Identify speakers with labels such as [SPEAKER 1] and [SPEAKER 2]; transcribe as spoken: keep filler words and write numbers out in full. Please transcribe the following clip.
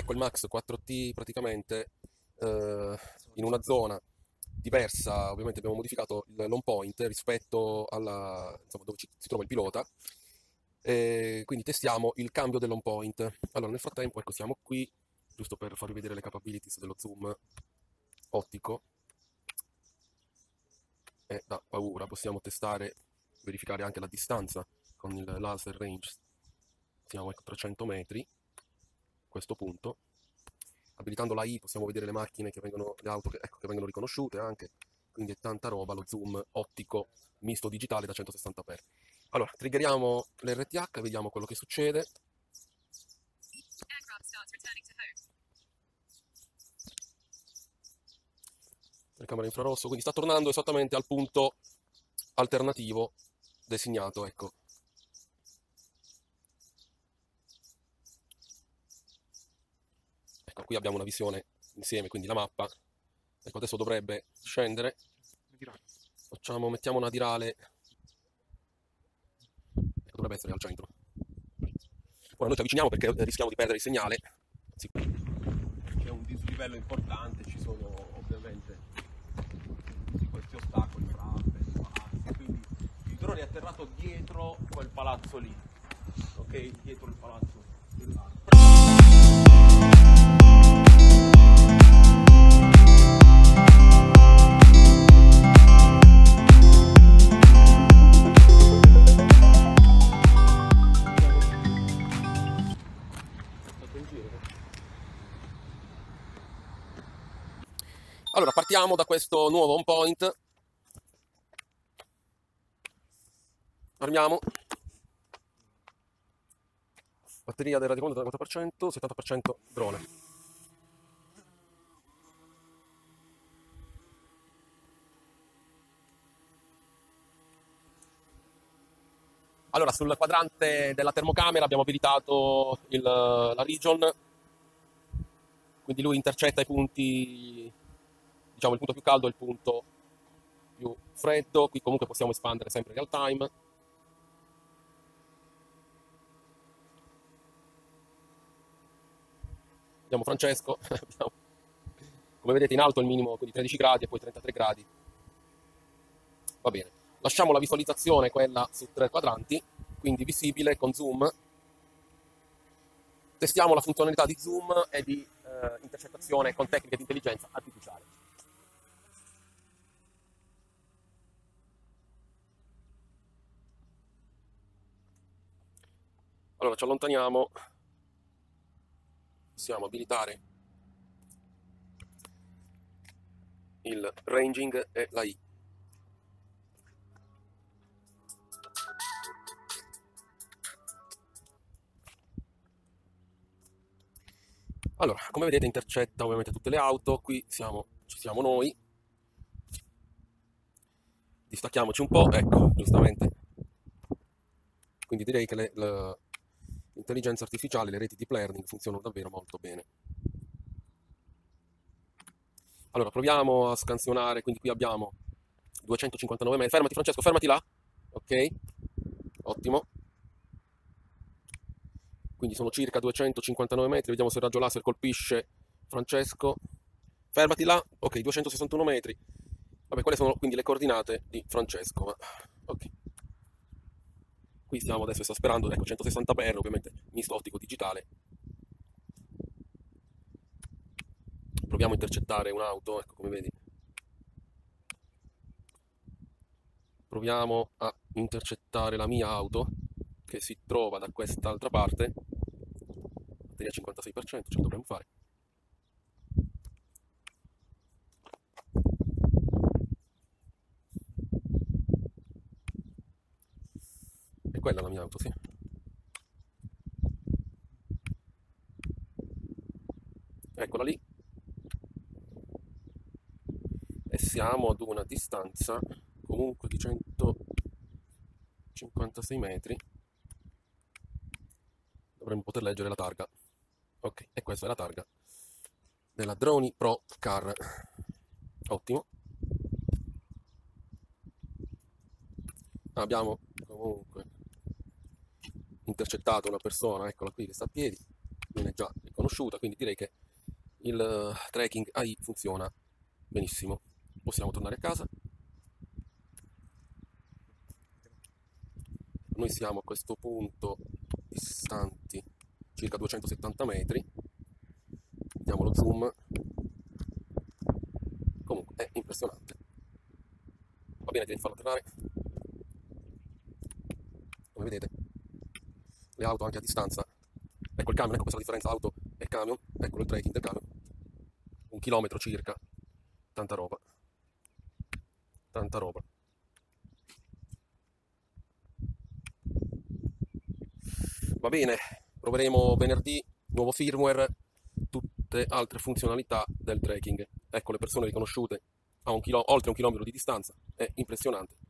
[SPEAKER 1] col Max quattro T praticamente eh, in una zona diversa. Ovviamente abbiamo modificato l'on point rispetto alla, insomma, dove ci- si trova il pilota, e quindi testiamo il cambio dell'on point. Allora, nel frattempo, ecco, siamo qui, giusto per farvi vedere le capabilities dello zoom ottico. È da paura, possiamo testare, verificare anche la distanza con il laser range. Siamo, ecco, trecento metri a questo punto. Abilitando la I possiamo vedere le macchine che vengono, le auto che, ecco, che vengono riconosciute anche, quindi è tanta roba lo zoom ottico misto digitale da centosessanta x. Allora, triggeriamo l'R T H, vediamo quello che succede. Telecamera infrarosso, quindi sta tornando esattamente al punto alternativo designato, ecco. Ecco, qui abbiamo una visione insieme, quindi la mappa. Ecco, adesso dovrebbe scendere. Facciamo, mettiamo una dirale. Ecco, dovrebbe essere al centro. Ora noi ci avviciniamo perché rischiamo di perdere il segnale. Sì. C'è un dislivello importante, ci sono ovviamente questi ostacoli, frappe, palazzi, quindi il drone è atterrato dietro quel palazzo lì, ok? Dietro il palazzo dell'arte. Allora, partiamo da questo nuovo on point. Armiamo. Batteria del radioconto trentaquattro per cento, settanta per cento drone. Allora, sul quadrante della termocamera abbiamo abilitato il, la region, quindi lui intercetta i punti, diciamo il punto più caldo e il punto più freddo. Qui comunque possiamo espandere sempre in real time. Vediamo Francesco, come vedete in alto il minimo, quindi tredici gradi e poi trentatré gradi. Va bene, lasciamo la visualizzazione quella su tre quadranti, quindi visibile con zoom. Testiamo la funzionalità di zoom e di eh, intercettazione con tecniche di intelligenza artificiale. Allora ci allontaniamo, possiamo abilitare il ranging e la I. Allora, come vedete intercetta ovviamente tutte le auto, qui siamo, ci siamo noi. Distacchiamoci un po', ecco, giustamente. Quindi direi che le, le, l'intelligenza artificiale, le reti deep learning funzionano davvero molto bene. Allora, proviamo a scansionare, quindi qui abbiamo duecentocinquantanove metri. Fermati Francesco, fermati là. Ok, ottimo. Quindi sono circa duecentocinquantanove metri, vediamo se il raggio laser colpisce Francesco. Fermati là, ok, duecentosessantuno metri. Vabbè, quelle sono quindi le coordinate di Francesco. Ma... ok. Qui stiamo adesso esasperando, ecco, centosessanta x, ovviamente misto ottico digitale. Proviamo a intercettare un'auto, ecco come vedi. Proviamo a intercettare la mia auto, che si trova da quest'altra parte. Batteria cinquantasei per cento, ce la dovremmo fare. E quella è la mia auto, sì. Eccola lì. E siamo ad una distanza comunque di centocinquantasei metri. Dovremmo poter leggere la targa. Ok, e questa è la targa della Droni Pro Car. Ottimo. Abbiamo comunque intercettato una persona, eccola qui che sta a piedi. viene già riconosciuta, quindi direi che il eh, tracking A I funziona benissimo. Possiamo tornare a casa. Noi siamo a questo punto distanti circa duecentosettanta metri. Vediamo lo zoom. Comunque è impressionante. Va bene, direi di farlo tornare. Come vedete, le auto anche a distanza. Ecco il camion, ecco questa è la differenza auto e camion. Eccolo il tracking del camion. Un chilometro circa. Tanta roba. Tanta roba. Va bene, proveremo venerdì, nuovo firmware, tutte altre funzionalità del tracking. Ecco le persone riconosciute a un chilo- oltre un chilometro di distanza, è impressionante.